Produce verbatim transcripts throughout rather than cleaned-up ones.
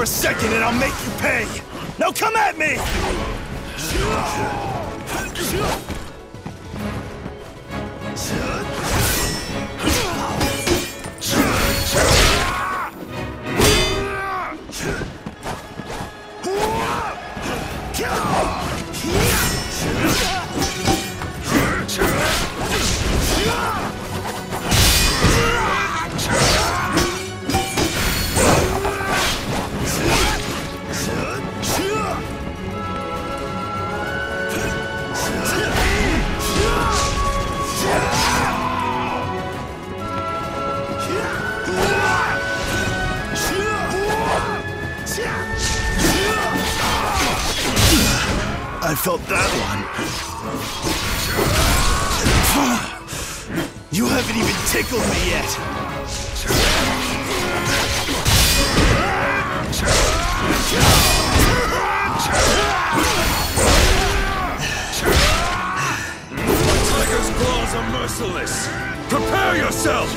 a second and I'll make you pay! Now come at me! I felt that one. You haven't even tickled me yet. Tiger's claws are merciless. Prepare yourself!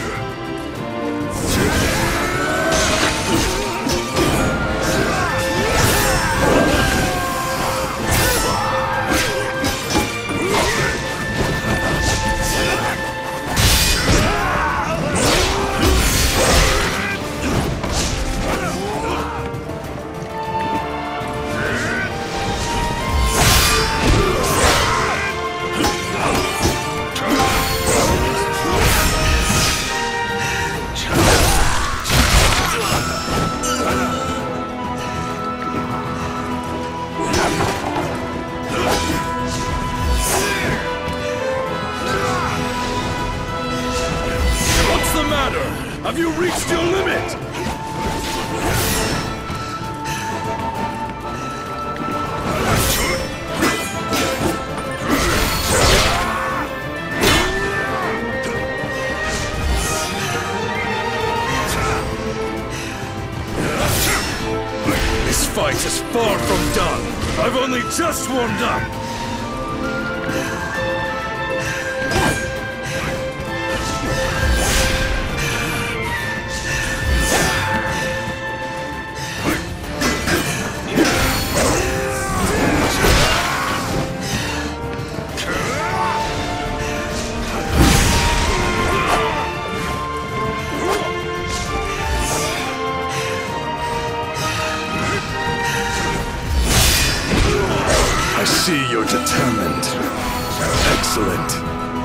Have you reached your limit? This fight is far from done. I've only just warmed up. I see you're determined. Excellent.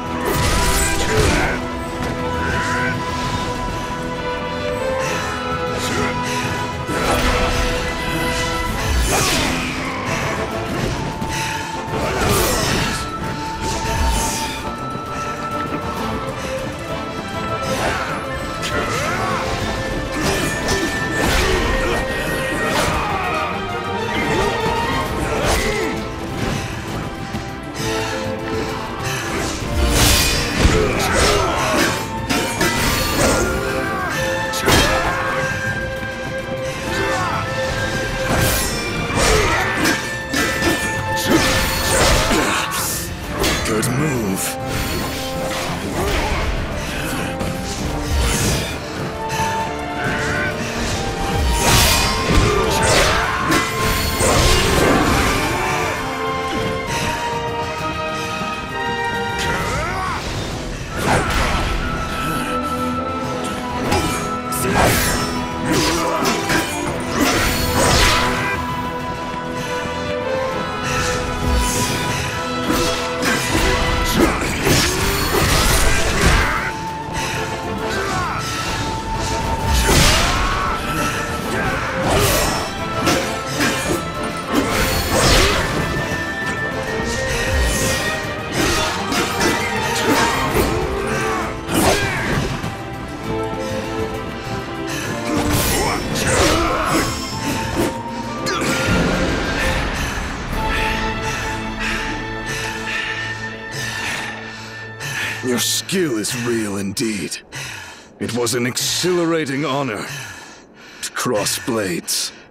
Good move. Your skill is real indeed. It was an exhilarating honor to cross blades.